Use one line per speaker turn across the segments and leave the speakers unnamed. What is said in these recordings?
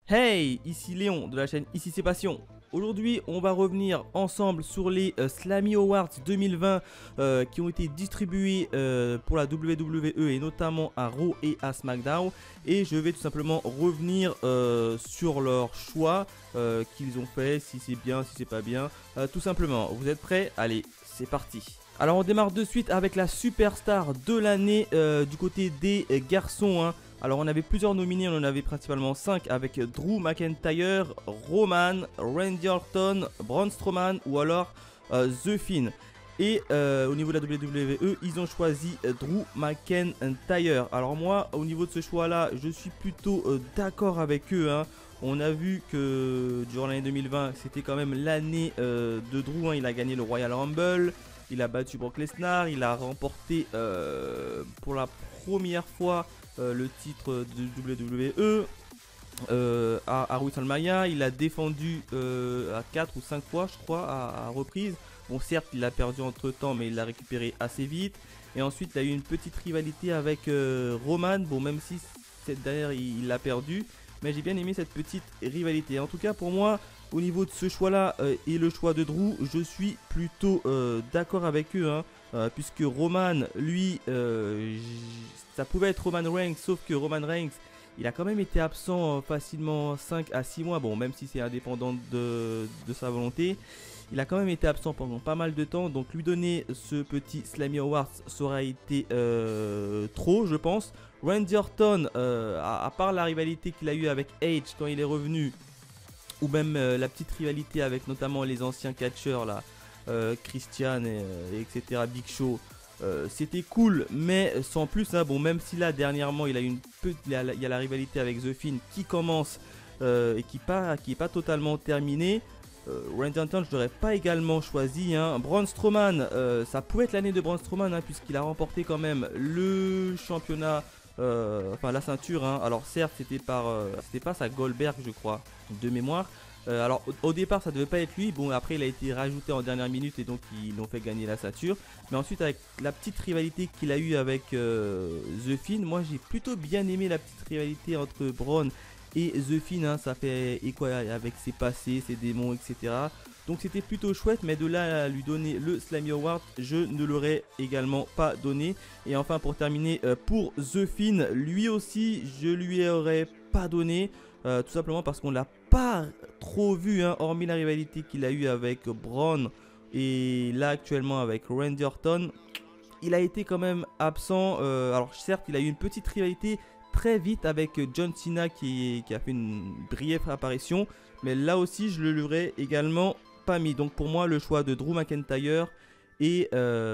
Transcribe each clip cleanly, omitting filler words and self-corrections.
Hey, ici Léon de la chaîne Ici c'est Passion. Aujourd'hui, on va revenir ensemble sur les Slammy Awards 2020 qui ont été distribués pour la WWE et notamment à Raw et à SmackDown. Et je vais tout simplement revenir sur leurs choix qu'ils ont fait, si c'est bien, si c'est pas bien, tout simplement. Vous êtes prêts? Allez, c'est parti. Alors on démarre de suite avec la superstar de l'année du côté des garçons, hein. Alors on avait plusieurs nominés, on en avait principalement 5 avec Drew McIntyre, Roman, Randy Orton, Braun Strowman ou alors The Fiend. Et au niveau de la WWE, ils ont choisi Drew McIntyre. Alors moi, au niveau de ce choix-là, je suis plutôt d'accord avec eux, hein. On a vu que durant l'année 2020, c'était quand même l'année de Drew, hein. Il a gagné le Royal Rumble, il a battu Brock Lesnar, il a remporté pour la première fois le titre de WWE à WrestleMania. Il a défendu à 4 ou 5 fois, je crois, à reprise. Bon, certes, il l'a perdu entre temps, mais il l'a récupéré assez vite. Et ensuite, il a eu une petite rivalité avec Roman. Bon, même si cette dernière, il l'a perdu. Mais j'ai bien aimé cette petite rivalité. En tout cas, pour moi, au niveau de ce choix-là et le choix de Drew, je suis plutôt d'accord avec eux, hein. Puisque Roman, lui, ça pouvait être Roman Reigns, sauf que Roman Reigns, il a quand même été absent facilement 5 à 6 mois, bon, même si c'est indépendant de sa volonté. Il a quand même été absent pendant pas mal de temps, donc lui donner ce petit Slammy Awards, ça aurait été trop, je pense. Randy Orton, à part la rivalité qu'il a eu avec Edge quand il est revenu, ou même la petite rivalité avec notamment les anciens catcheurs là, Christian etc. Big Show, c'était cool, mais sans plus, hein. Bon, même si là dernièrement il y a la rivalité avec The Fiend qui commence et qui est pas totalement terminée. Randy Orton, je l'aurais pas également choisi, hein. Braun Strowman, ça pouvait être l'année de Braun Strowman, hein, puisqu'il a remporté quand même le championnat, enfin la ceinture, hein. Alors certes, c'était pas sa Goldberg, je crois, de mémoire. Alors au départ, ça devait pas être lui. Bon, après il a été rajouté en dernière minute et donc ils l'ont fait gagner la ceinture. Mais ensuite, avec la petite rivalité qu'il a eu avec The Fiend, moi j'ai plutôt bien aimé la petite rivalité entre Braun et The Fiend, hein. Ça fait et quoi avec ses passés, ses démons, etc. Donc c'était plutôt chouette, mais de là à lui donner le Slammy Award, je ne l'aurais également pas donné. Et enfin pour terminer, pour The Fiend, lui aussi je lui aurais pas donné, tout simplement parce qu'on l'a pas trop vu, hein, hormis la rivalité qu'il a eu avec Braun et là actuellement avec Randy Orton. Il a été quand même absent, alors certes il a eu une petite rivalité très vite avec John Cena qui a fait une brève apparition, mais là aussi je le l'aurais également pas mis. Donc pour moi le choix de Drew McIntyre est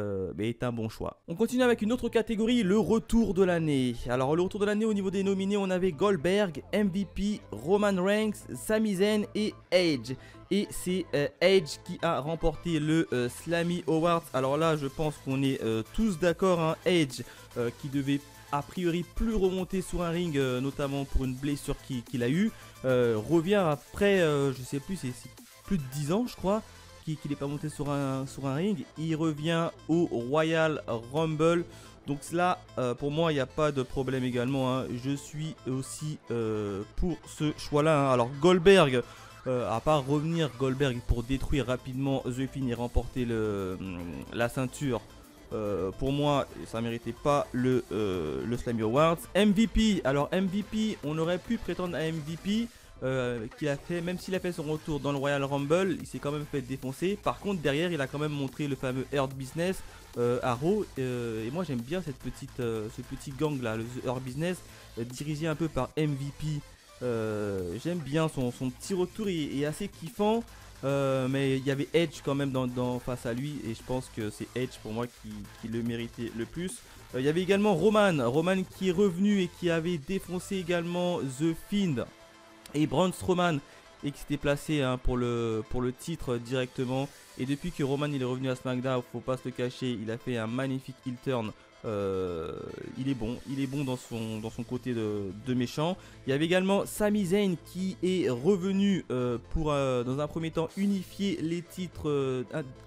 un bon choix. On continue avec une autre catégorie, le retour de l'année. Alors le retour de l'année, au niveau des nominés, on avait Goldberg, MVP, Roman Reigns, Sami Zayn et Edge. Et c'est Edge qui a remporté le Slammy Awards. Alors là je pense qu'on est tous d'accord, hein. Edge qui devait a priori plus remonter sur un ring, notamment pour une blessure qu'il a eu, revient après, je sais plus, c'est plus de 10 ans je crois, qu'il n'est pas monté sur un ring. Il revient au Royal Rumble. Donc là, pour moi, il n'y a pas de problème également, hein. Je suis aussi pour ce choix-là, hein. Alors Goldberg, à part revenir Goldberg pour détruire rapidement The Fiend et remporter la ceinture, pour moi, ça méritait pas le Slammy Awards. MVP, alors MVP, on aurait pu prétendre à MVP. Qu'il a fait, même s'il a fait son retour dans le Royal Rumble, il s'est quand même fait défoncer. Par contre derrière il a quand même montré le fameux Hurt Business à Raw, et moi j'aime bien ce petit gang là, le Hurt Business, dirigé un peu par MVP. J'aime bien son petit retour, il est assez kiffant, mais il y avait Edge quand même face à lui, et je pense que c'est Edge pour moi qui le méritait le plus. Il y avait également Roman qui est revenu et qui avait défoncé également The Fiend et Braun Strowman, et qui s'était placé, hein, pour le titre directement. Et depuis que Roman il est revenu à SmackDown, faut pas se le cacher, il a fait un magnifique heel turn. Il est bon dans son côté de méchant. Il y avait également Sami Zayn qui est revenu pour dans un premier temps unifier les titres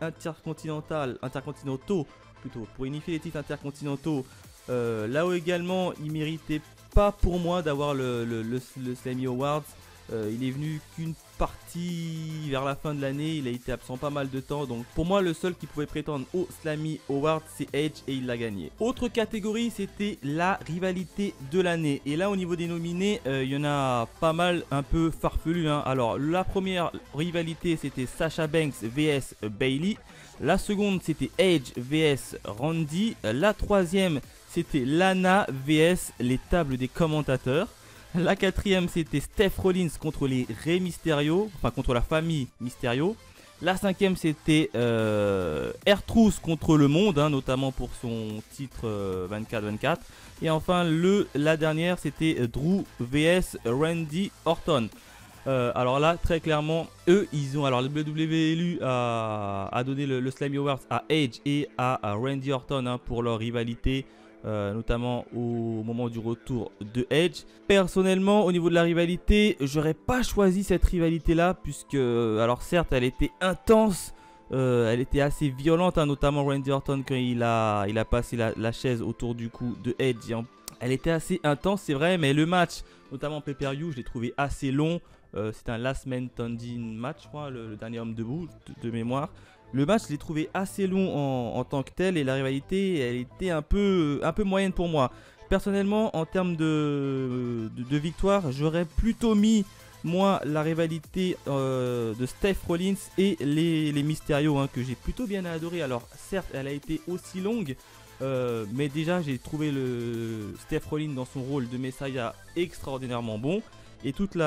intercontinentaux plutôt, pour unifier les titres intercontinentaux. Là où également il méritait pas pour moi d'avoir le Slammy Awards. Il est venu qu'une partie vers la fin de l'année, il a été absent pas mal de temps, donc pour moi le seul qui pouvait prétendre au Slammy Award c'est Edge et il l'a gagné. Autre catégorie, c'était la rivalité de l'année, et là au niveau des nominés, il y en a pas mal un peu farfelus, hein. Alors la première rivalité c'était Sasha Banks vs Bayley, la seconde c'était Edge vs Randy, la troisième c'était Lana vs les tables des commentateurs. La quatrième c'était Seth Rollins contre les Rey Mysterio, enfin contre la famille Mysterio. La cinquième c'était R-Truth contre le monde, hein, notamment pour son titre 24-24. Et enfin la dernière c'était Drew vs Randy Orton. Alors là très clairement eux ils ont, alors le WWE a donné le Slammy Awards à Edge et à Randy Orton, hein, pour leur rivalité. Notamment au moment du retour de Edge. Personnellement, au niveau de la rivalité, j'aurais pas choisi cette rivalité là, puisque, alors certes, elle était intense, elle était assez violente, hein, notamment Randy Orton quand il a passé la chaise autour du cou de Edge. Elle était assez intense, c'est vrai, mais le match, notamment pay-per-view, je l'ai trouvé assez long. C'était un last man standing match, je crois, le dernier homme debout de mémoire. Le match, je l'ai trouvé assez long en tant que tel, et la rivalité, elle était un peu moyenne pour moi. Personnellement, en termes de victoire, j'aurais plutôt mis, moi, la rivalité de Seth Rollins et les Mysterio, hein, que j'ai plutôt bien adoré. Alors, certes, elle a été aussi longue, mais déjà, j'ai trouvé le Seth Rollins dans son rôle de Messiah extraordinairement bon. Et toutes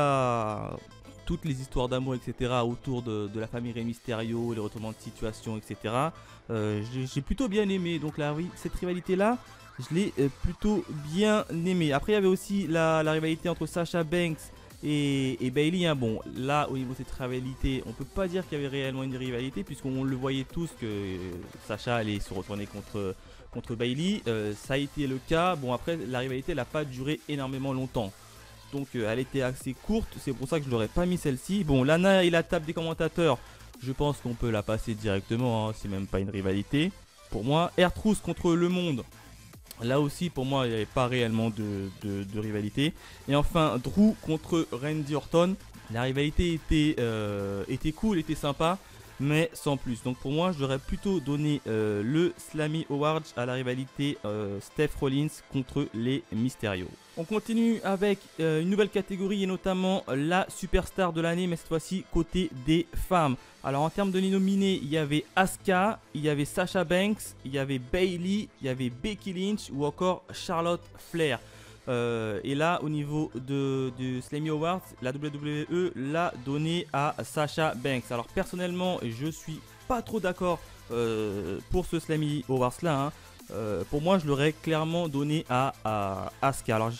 les histoires d'amour, etc. autour de la famille Rey Mysterio, les retournements de situation, etc. J'ai plutôt bien aimé. Donc cette rivalité-là, je l'ai plutôt bien aimée. Après, il y avait aussi la rivalité entre Sasha Banks et Bayley, hein. Bon, là, au niveau de cette rivalité, on peut pas dire qu'il y avait réellement une rivalité, puisqu'on le voyait tous que Sasha allait se retourner contre Bayley. Ça a été le cas. Bon, après, la rivalité n'a pas duré énormément longtemps. Donc elle était assez courte, c'est pour ça que je n'aurais pas mis celle-ci. Bon, Lana et la table des commentateurs, je pense qu'on peut la passer directement, hein, c'est même pas une rivalité. Pour moi, R-Truth contre le monde, là aussi pour moi il n'y avait pas réellement de rivalité. Et enfin, Drew contre Randy Orton, la rivalité était cool, était sympa, mais sans plus. Donc pour moi, j'aurais plutôt donné le Slammy Award à la rivalité Seth Rollins contre les Mysterio. On continue avec une nouvelle catégorie, et notamment la superstar de l'année, mais cette fois-ci côté des femmes. Alors en termes de nominés, il y avait Asuka, il y avait Sasha Banks, il y avait Bayley, il y avait Becky Lynch ou encore Charlotte Flair. Et là, au niveau du Slammy Awards, la WWE l'a donné à Sasha Banks. Alors personnellement, je suis pas trop d'accord pour ce Slammy Awards là, hein. Pour moi, je l'aurais clairement donné à Asuka. Alors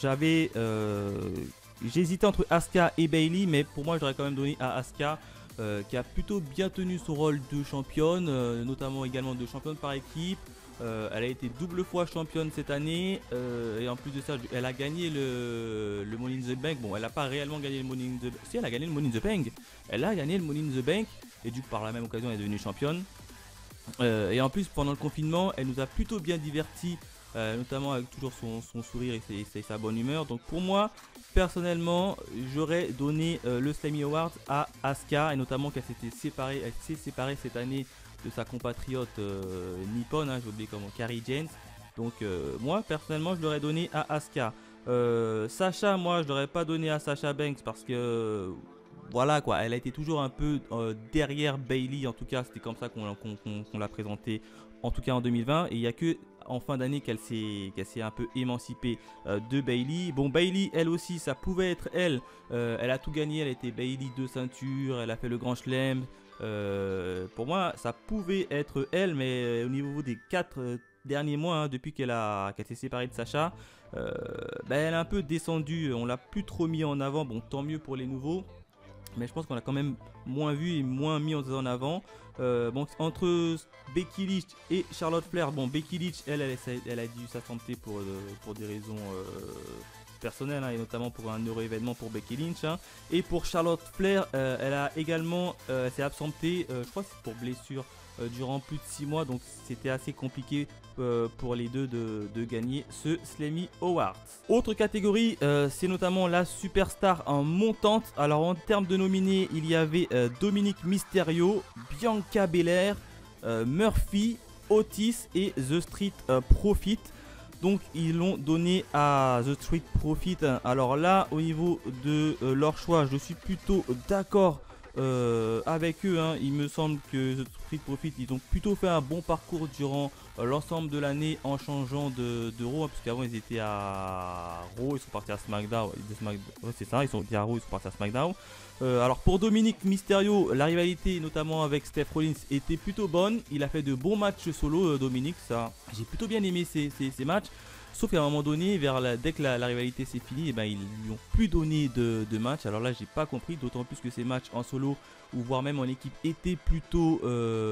j'hésitais entre Asuka et Bayley, mais pour moi, je l'aurais quand même donné à Asuka, qui a plutôt bien tenu son rôle de championne, notamment également de championne par équipe. Elle a été double fois championne cette année, et en plus de ça, elle a gagné le Money in the Bank. Bon, elle n'a pas réellement gagné le Money in the Bank. Si, elle a gagné le Money in the Bank. Elle a gagné le Money in the Bank, et du coup, par la même occasion, elle est devenue championne. Et en plus, pendant le confinement, elle nous a plutôt bien divertis, notamment avec toujours son sourire et sa bonne humeur. Donc pour moi, personnellement, j'aurais donné le Slammy Award à Asuka, et notamment qu'elle s'est séparée cette année de sa compatriote nippone, hein, j'ai oublié comment, Carrie James. Donc moi, personnellement, je l'aurais donné à Asuka. Sasha, moi, je l'aurais pas donné à Sasha Banks parce que voilà quoi, elle a été toujours un peu derrière Bayley, en tout cas c'était comme ça qu'on l'a présentée, en tout cas en 2020, et il n'y a que en fin d'année qu'elle s'est un peu émancipée de Bayley. Bon, Bayley, elle aussi, ça pouvait être elle, elle a tout gagné, elle était Bayley 2 ceintures, elle a fait le Grand Chelem, pour moi ça pouvait être elle, mais au niveau des 4 derniers mois, hein, depuis qu'elle s'est séparée de Sasha, elle a un peu descendu, on l'a plus trop mis en avant. Bon, tant mieux pour les nouveaux, mais je pense qu'on a quand même moins vu et moins mis en avant. Bon, entre Becky Lynch et Charlotte Flair, bon, Becky Lynch, elle a dû s'absenter pour des raisons personnelles, hein, et notamment pour un heureux événement pour Becky Lynch, hein. Et pour Charlotte Flair, elle a également s'est absentée, je crois que c'est pour blessure durant plus de 6 mois, donc c'était assez compliqué pour les deux de gagner ce Slammy Awards. Autre catégorie, c'est notamment la superstar en montante. Alors en termes de nominés, il y avait Dominic Mysterio, Bianca Belair, Murphy, Otis et The Street Profit. Donc ils l'ont donné à The Street Profit. Alors là, au niveau de leur choix, je suis plutôt d'accord avec eux. Il me semble que The Street Profit, ils ont plutôt fait un bon parcours durant l'ensemble de l'année en changeant de Raw, parce qu'avant ils étaient à Raw, ils sont partis à SmackDown. Ouais, c'est ça, ils sont à Raw, ils sont partis à SmackDown. Alors pour Dominic Mysterio, la rivalité notamment avec Seth Rollins était plutôt bonne. Il a fait de bons matchs solo, Dominic, ça j'ai plutôt bien aimé ces matchs. Sauf qu'à un moment donné, dès que la rivalité s'est finie, ils lui ont plus donné de matchs. Alors là, j'ai pas compris, d'autant plus que ces matchs en solo ou voire même en équipe étaient plutôt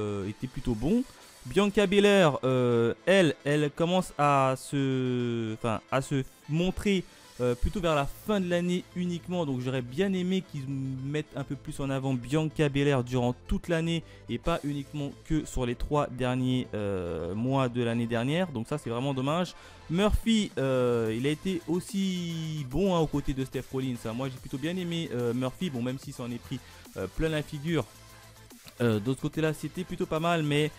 bons. Bianca Belair, elle commence à se montrer plutôt vers la fin de l'année uniquement, donc j'aurais bien aimé qu'ils mettent un peu plus en avant Bianca Belair durant toute l'année et pas uniquement que sur les 3 derniers mois de l'année dernière, donc ça c'est vraiment dommage. Murphy, il a été aussi bon aux côtés de Seth Rollins, moi j'ai plutôt bien aimé Murphy, bon même s'il s'en est pris plein la figure, d'autre côté là c'était plutôt pas mal, mais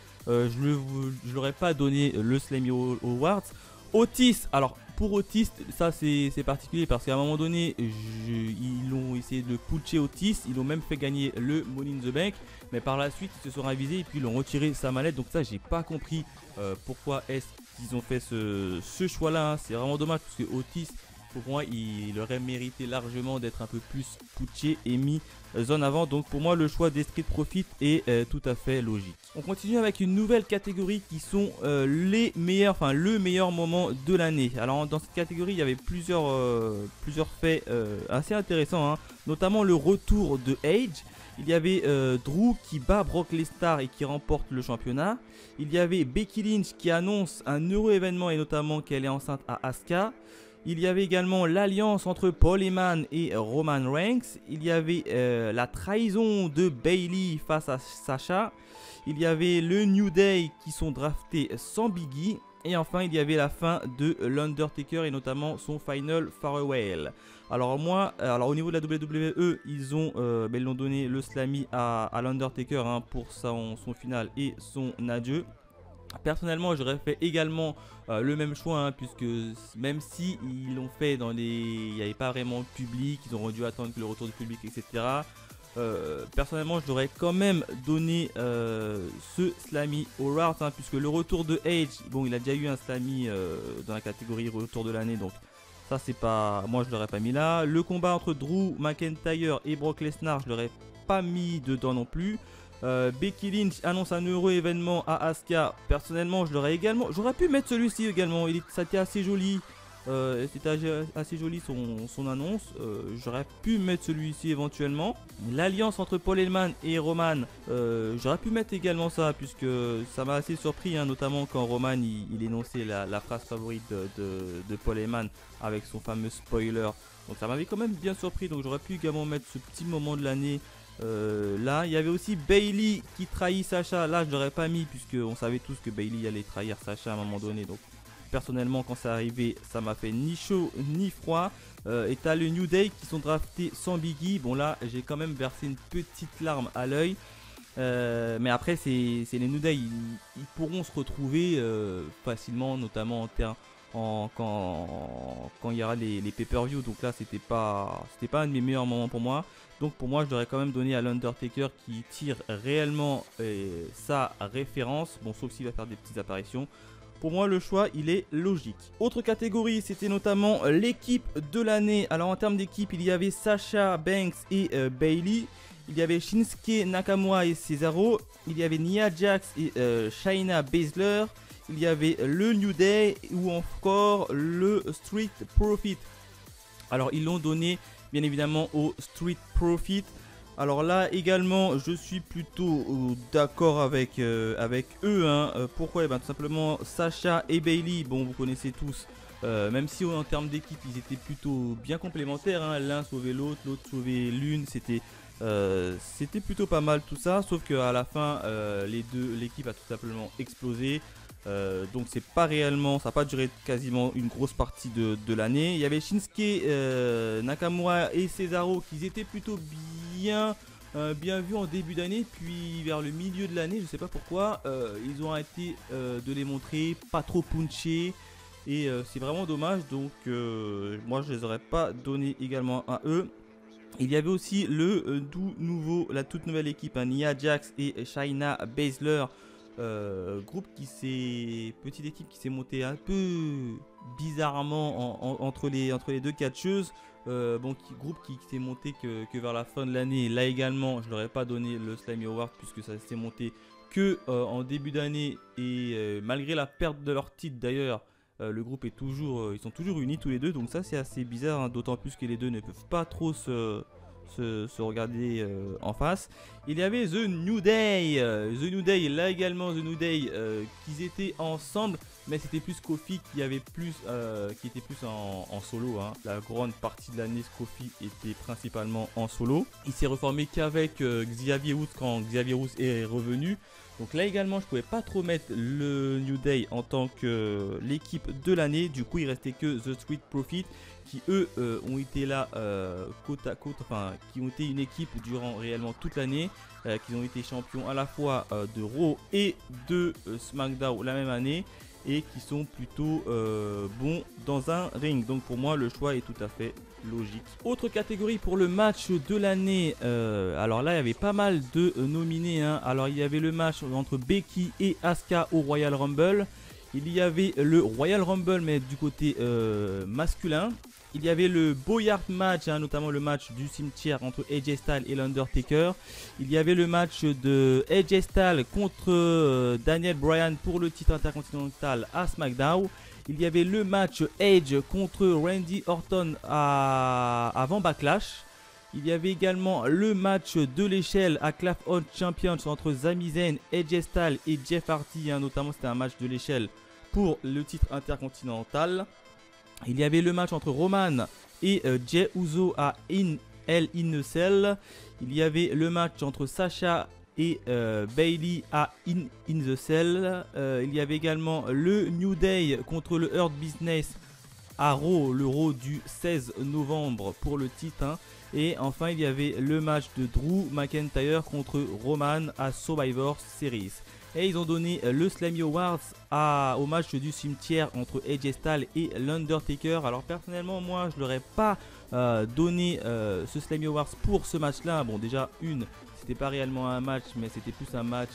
je l'aurais pas donné le Slammy Awards. Otis, alors pour Otis, ça c'est particulier parce qu'à un moment donné, ils ont essayé de putcher Otis, ils l'ont même fait gagner le Money in the Bank, mais par la suite ils se sont ravisés et puis ils ont retiré sa mallette, donc ça j'ai pas compris pourquoi est-ce qu'ils ont fait ce choix là, c'est vraiment dommage parce que Otis, pour moi il aurait mérité largement d'être un peu plus putché et mis en avant, donc pour moi le choix des Street Profit est tout à fait logique. On continue avec une nouvelle catégorie qui sont le meilleur moment de l'année. Alors dans cette catégorie il y avait plusieurs faits assez intéressants, notamment le retour de Edge. Il y avait Drew qui bat Brock Lesnar et qui remporte le championnat. Il y avait Becky Lynch qui annonce un heureux événement et notamment qu'elle est enceinte à Asuka. Il y avait également l'alliance entre Paul Heyman et Roman Reigns. Il y avait la trahison de Bayley face à Sasha. Il y avait le New Day qui sont draftés sans Biggie. Et enfin, il y avait la fin de l'Undertaker et notamment son Final Farewell. Alors au niveau de la WWE, ils l'ont donné le Slammy à l'Undertaker pour son final et son adieu. Personnellement, j'aurais fait également le même choix, puisque même si ils l'ont fait il n'y avait pas vraiment de public, ils ont dû attendre que le retour du public, etc. Personnellement, je l'aurais quand même donné ce Slammy Awards, puisque le retour de Edge, bon, il a déjà eu un Slammy dans la catégorie retour de l'année, donc ça c'est pas, moi je l'aurais pas mis là. Le combat entre Drew McIntyre et Brock Lesnar, je l'aurais pas mis dedans non plus. Becky Lynch annonce un heureux événement à Asuka. Personnellement, j'aurais pu mettre celui-ci également. Ça a été assez joli. C'était assez joli son annonce. J'aurais pu mettre celui-ci éventuellement. L'alliance entre Paul Heyman et Roman, j'aurais pu mettre également ça, puisque ça m'a assez surpris, notamment quand Roman il énonçait la phrase favorite de Paul Heyman avec son fameux spoiler. Donc ça m'avait quand même bien surpris. Donc j'aurais pu également mettre ce petit moment de l'année. Là, il y avait aussi Bayley qui trahit Sasha. Là, je l'aurais pas mis puisque on savait tous que Bayley allait trahir Sasha à un moment donné. Donc, personnellement, quand c'est arrivé, ça m'a fait ni chaud ni froid. Et t'as le New Day qui sont draftés sans Biggie. Bon, là, j'ai quand même versé une petite larme à l'œil. Mais après, c'est les New Day. Ils pourront se retrouver facilement, notamment quand il y aura les pay-per-view. Donc là, c'était pas un de mes meilleurs moments pour moi. Donc pour moi, je l'aurais quand même donné à l'Undertaker qui tire réellement sa référence. Bon, sauf s'il va faire des petites apparitions. Pour moi, le choix, il est logique. Autre catégorie, c'était notamment l'équipe de l'année. Alors en termes d'équipe, il y avait Sasha Banks et Bayley. Il y avait Shinsuke Nakamura et Cesaro. Il y avait Nia Jax et Shayna Baszler. Il y avait le New Day ou encore le Street Profit. Alors ils l'ont donné bien évidemment au Street Profit. Alors là également je suis plutôt d'accord avec eux. Pourquoi? Tout simplement Sasha et Bayley, bon vous connaissez tous. Même si en termes d'équipe ils étaient plutôt bien complémentaires. L'un sauvait l'autre, l'autre sauvait l'une. C'était C'était plutôt pas mal tout ça, sauf qu'à la fin, l'équipe a tout simplement explosé. Donc c'est pas réellement, ça n'a pas duré quasiment une grosse partie de l'année. Il y avait Shinsuke Nakamura et Cesaro qui étaient plutôt bien vus en début d'année, puis vers le milieu de l'année, je sais pas pourquoi, ils ont arrêté de les montrer, pas trop punchés. Et c'est vraiment dommage, donc moi je les aurais pas donné également à eux. Il y avait aussi la toute nouvelle équipe, Nia Jax et Shayna Baszler, petite équipe qui s'est montée un peu bizarrement entre les deux catcheuses. Groupe qui s'est monté que vers la fin de l'année. Là également, je leur ai pas donné le Slammy Award puisque ça s'est monté que en début d'année et malgré la perte de leur titre d'ailleurs. Le groupe est toujours, ils sont toujours unis tous les deux, donc ça c'est assez bizarre, hein, d'autant plus que les deux ne peuvent pas trop se regarder en face. Il y avait The New Day, là également The New Day, qu'ils étaient ensemble, mais c'était plus Kofi qui était plus en solo, hein. La grande partie de l'année, Kofi était principalement en solo. Il s'est reformé qu'avec Xavier Woods quand Xavier Woods est revenu. Donc là également je pouvais pas trop mettre le New Day en tant que l'équipe de l'année. Du coup il restait que The Street Profits qui eux ont été là côte à côte, enfin qui ont été une équipe durant réellement toute l'année, qui ont été champions à la fois de Raw et de SmackDown la même année et qui sont plutôt bons dans un ring. Donc pour moi le choix est tout à fait logique. Autre catégorie pour le match de l'année, alors là il y avait pas mal de nominés, hein. Alors il y avait le match entre Becky et Asuka au Royal Rumble. Il y avait le Royal Rumble mais du côté masculin. Il y avait le Boyard match, hein, notamment le match du cimetière entre AJ Styles et l'Undertaker. Il y avait le match de AJ Styles contre Daniel Bryan pour le titre intercontinental à SmackDown. Il y avait le match Edge contre Randy Orton avant Backlash. Il y avait également le match de l'échelle à Clash of Champions entre Sami Zayn, AJ Styles et Jeff Hardy, hein, notamment c'était un match de l'échelle pour le titre intercontinental. Il y avait le match entre Roman et Jey Uso à Hell in a Cell. Il y avait le match entre Sasha et Bayley à In the Cell. Il y avait également le New Day contre le Hurt Business à Raw, le Raw du 16 novembre pour le titre, hein. Et enfin il y avait le match de Drew McIntyre contre Roman à Survivor Series. Et ils ont donné le Slammy Awards au match du cimetière entre AJ Styles et l'Undertaker. Alors personnellement moi je leur ai pas donné ce Slammy Awards pour ce match là. Bon déjà c'était pas réellement un match mais c'était plus un match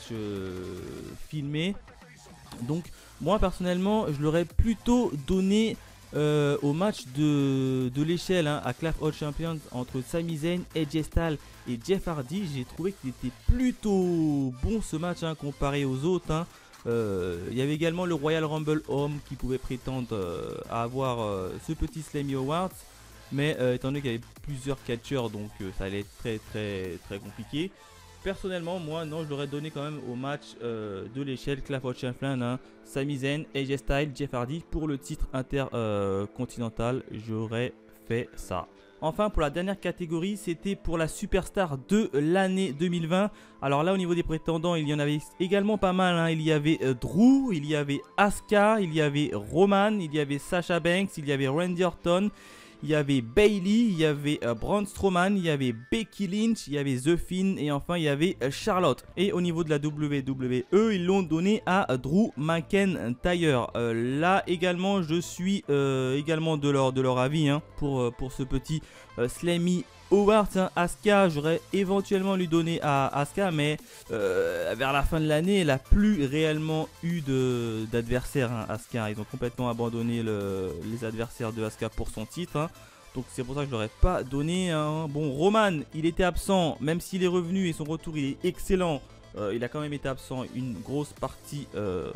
filmé. Donc moi personnellement je leur ai plutôt donné au match de l'échelle, hein, à Clash of Champions entre Sami Zayn, AJ Styles et Jeff Hardy. J'ai trouvé qu'il était plutôt bon ce match, hein, comparé aux autres, hein. Il y avait également le Royal Rumble Homme qui pouvait prétendre à avoir ce petit Slammy Awards, mais étant donné qu'il y avait plusieurs catcheurs, donc ça allait être très très très compliqué. Personnellement, moi, non, je l'aurais donné quand même au match de l'échelle Clash of Champions, hein, Sami Zayn, AJ Styles, Jeff Hardy pour le titre intercontinental. J'aurais fait ça. Enfin, pour la dernière catégorie, c'était pour la superstar de l'année 2020. Alors là, au niveau des prétendants, il y en avait également pas mal, hein. Il y avait Drew, il y avait Asuka, il y avait Roman, il y avait Sasha Banks, il y avait Randy Orton. Il y avait Bayley, il y avait Braun Strowman, il y avait Becky Lynch, il y avait The Fiend et enfin il y avait Charlotte. Et au niveau de la WWE, ils l'ont donné à Drew McIntyre. Là également, je suis également de leur avis, hein, pour ce petit Slammy Awards, hein. Asuka, j'aurais éventuellement lui donné à Asuka, mais vers la fin de l'année, elle n'a plus réellement eu d'adversaire, hein, Asuka. Ils ont complètement abandonné les adversaires de Asuka pour son titre, hein. Donc c'est pour ça que je l'aurais pas donné, hein. Bon, Roman, il était absent, même s'il est revenu et son retour il est excellent. Il a quand même été absent une grosse partie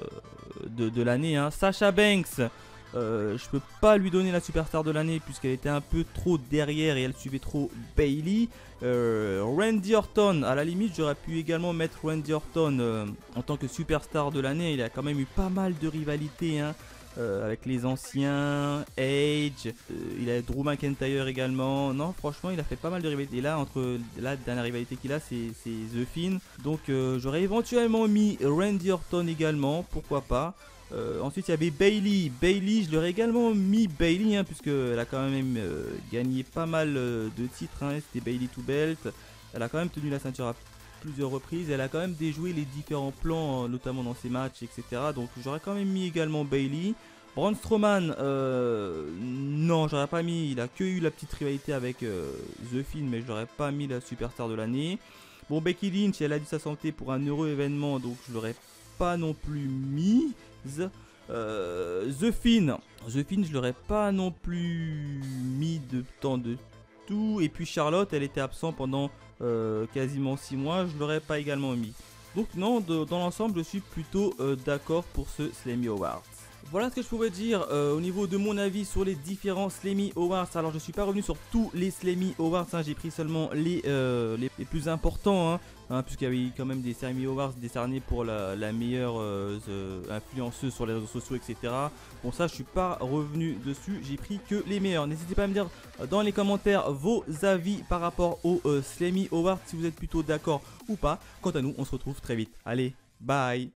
de l'année, hein. Sasha Banks, je peux pas lui donner la superstar de l'année puisqu'elle était un peu trop derrière et elle suivait trop Bayley. Randy Orton, à la limite j'aurais pu également mettre Randy Orton en tant que superstar de l'année. Il a quand même eu pas mal de rivalité, hein, avec les anciens, Edge, il a Drew McIntyre également. Non, franchement, il a fait pas mal de rivalités. Et là, entre la dernière rivalité qu'il a, c'est The Fiend. Donc, j'aurais éventuellement mis Randy Orton également, pourquoi pas. Ensuite, il y avait Bayley. Bayley, je l'aurais également mis Bayley, hein, puisqu'elle a quand même gagné pas mal de titres. Hein. C'était Bayley to Belt. Elle a quand même tenu la ceinture à plusieurs reprises. Elle a quand même déjoué les différents plans, notamment dans ses matchs, etc. Donc, j'aurais quand même mis également Bayley. Braun Strowman, non, j'aurais pas mis. Il a que eu la petite rivalité avec The Fiend, mais je l'aurais pas mis la superstar de l'année. Bon, Becky Lynch, elle a dû sa santé pour un heureux événement, donc je l'aurais pas non plus mis. The Fiend, je l'aurais pas non plus mis de temps de tout. Et puis Charlotte, elle était absente pendant quasiment 6 mois, je l'aurais pas également mis. Donc non, dans l'ensemble, je suis plutôt d'accord pour ce Slammy Awards. Voilà ce que je pouvais dire au niveau de mon avis sur les différents Slammy Awards. Alors je suis pas revenu sur tous les Slammy Awards, hein. J'ai pris seulement les plus importants, hein, puisqu'il y avait quand même des Slammy Awards décernés pour la meilleure influenceuse sur les réseaux sociaux, etc. Bon, ça je suis pas revenu dessus, j'ai pris que les meilleurs. N'hésitez pas à me dire dans les commentaires vos avis par rapport aux Slammy Awards, si vous êtes plutôt d'accord ou pas. Quant à nous, on se retrouve très vite. Allez, bye.